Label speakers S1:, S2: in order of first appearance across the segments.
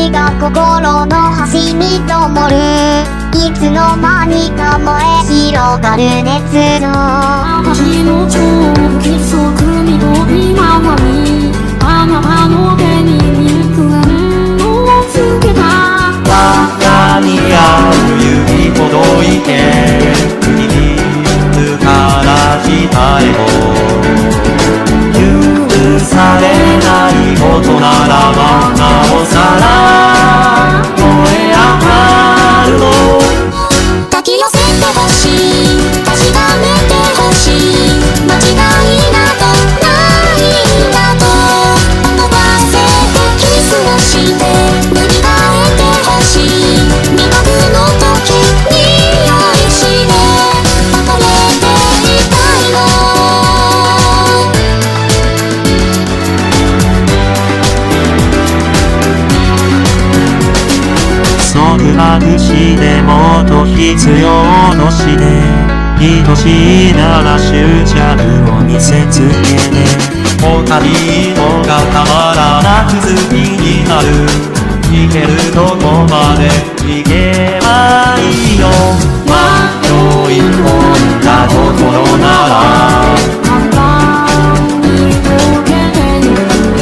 S1: 光が心の端に灯る。いつの間にか燃え広がる熱の
S2: 私の超不規則緑ままにあなたの手に肉眼をつけた。
S3: 中にある指ほどいて国自ら下へも許されないことならばなおさら燃え上がるの。
S1: 抱き寄せてほしい、確かめてほしい、間違いなどないんだと思わせてキスをして塗り替えてほしい。未覚の時に酔いしれ溺れていたいの。
S3: そぐまぐしてもっと必要として愛しいなら執着を見せつけて他にのがたまらなく好きになる。行けるとこまで行けばいいよ。迷い込んだ心なら
S2: 簡単に溶けてゆく。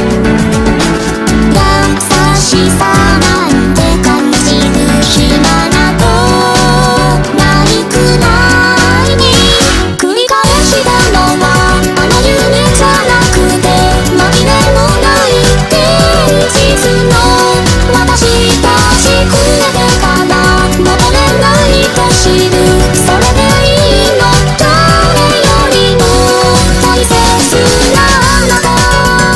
S1: 優しさなんて感じる暇などないくらいに繰り返したのはあの夢じゃなくて紛れもない現実の。私たちくれてから戻れないと知る。それでいいの、誰よりも大切なあなた。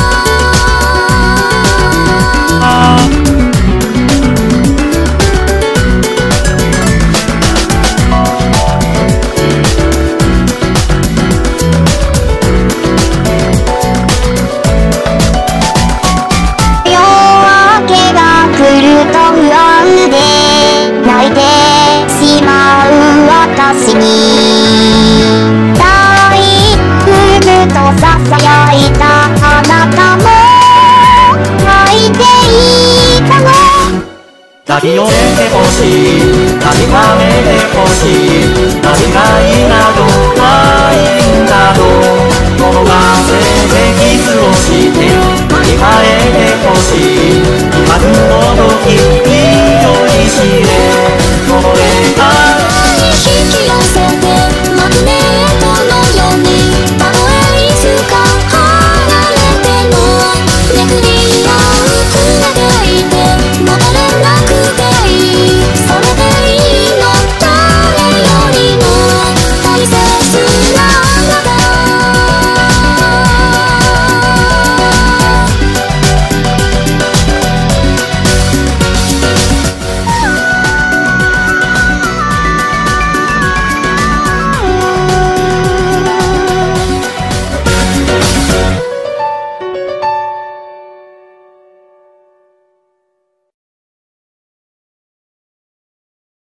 S1: 夜明けが来ると不安で泣いてしまう私に大福とささやいたあなたも泣いていたの。
S3: 抱き寄せてほしい、確かめてほしい、間違いなどないんだと思わせてキスをして塗り替えてほしい。